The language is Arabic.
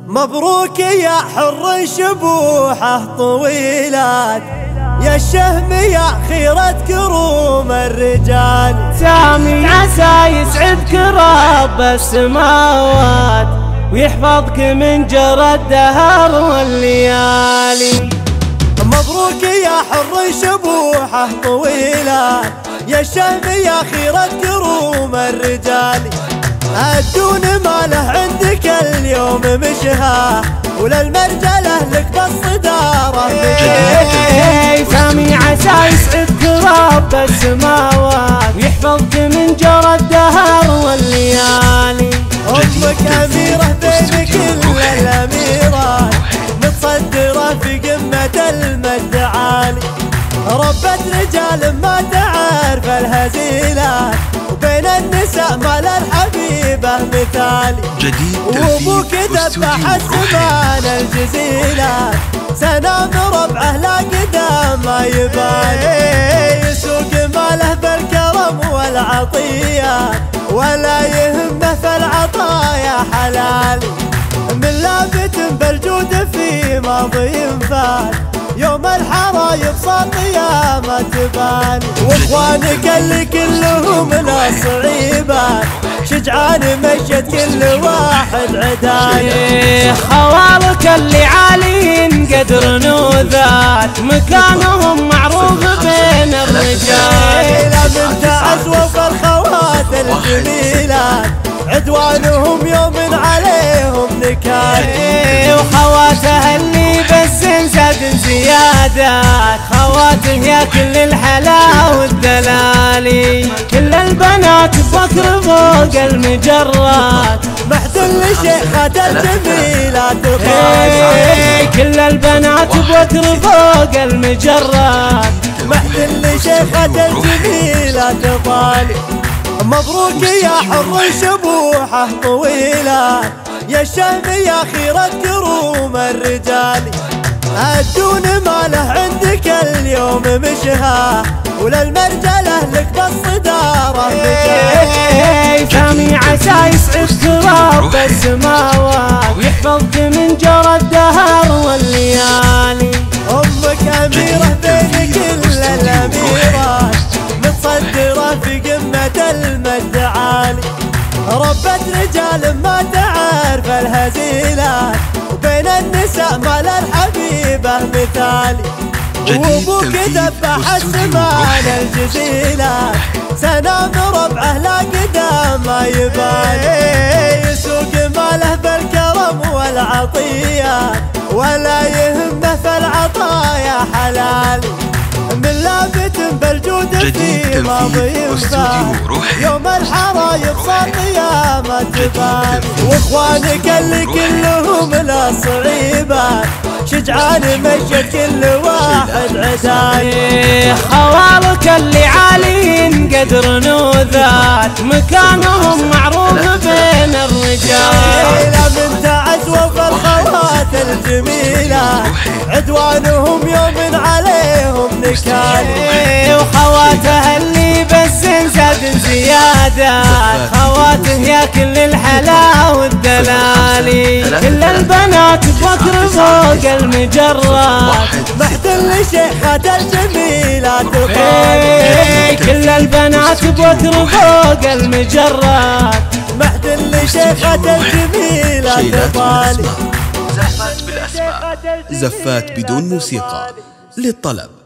مبروك يا حر شبوحه طويلات، يا الشهم يا خيرة كروم الرجال. سامي عسى يسعدك رب السماوات، ويحفظك من جرى الدهر والليالي. مبروك يا حر شبوحه طويلات، يا الشهم يا خيرة كروم الرجال. الدون ماله عندك اليوم مشها، وللمرجله لك بالصدارة. سامي عسى يسعدك رب السماوات، ويحفظك من جرى الدهر والليالي. أمك أميرة بين كل الأميرات، متصدرة في قمة المجد عالي. ربت رجال ما تعرف الهزيلات، وبين النساء مال الحبيبة مثالي. وابوك ذبح السمان الجزيلات، سنام ربعه لا قدام ما يبالي. يسوق ماله بالكرم والعطيات، ولا يهمه في العطايا حلالي. من لافت بالجود في ماضي فات، يوم الحرايب صار قيامة تبان. واخوانك اللي كلهم ناس صعيبات، شجعان مشت كل واحد عداية. خوالك اللي عالين قدر نوذات، مكانهم معروف بين الرجال. من تعز وفى الخوات الجميلات، عدوانهم يوم عليهم نكال. وخواته اللي بالزين زاد زيادات، خواته يا كل الحلا والدلالي. كل البنات بكر فوق المجرات، محتل شيخات الجميلات. كل البنات بكر فوق المجرات، محتل شيخات الجميلات طالي. مبروك يا حر شبوحه طويلات، يا الشهم يا خيرة كروم الرجال. الدون ماله عندك اليوم مشها، وللمرجله لك بالصدارة. سامي عسى يسعدك رب السماوات، ويحفظك من جرى الدهر والليالي. أمك أميرة بين كل الأميرات، متصدرة في قمة المجد عالي. ربت رجال ما تعرف الهزيلات، وبين النساء مال الحبيبة مثالي. وابوك ذبح السمان الجزيلات، سنام ربعه لا قدام ما يبالي. يسوق ماله بالكرم والعطيات، ولا يهمه في العطايا حلالي. من لافت بالجود في ماضي فات، يوم الحرايب صار قيامة تبان. واخوانك اللي كلهم ناس صعيبات، شجعان مشت كل واحد عداية. خوالك اللي عالين قدر نوذات، مكانهم معروف بين الرجال. من تعز وفى الخوات الجميلات، عدوانهم يوم عليهم نكال. وخواته اللي بالزين زاد زيادات، خواته يا كل الحلا والدلالي. كل البنات بكر فوق المجرات، محتل شيخات الجميلات. كل البنات بكر فوق المجرات، محتل شيخات الجميلات طالي. زفات بالأسماء، زفات بدون موسيقى. للطلب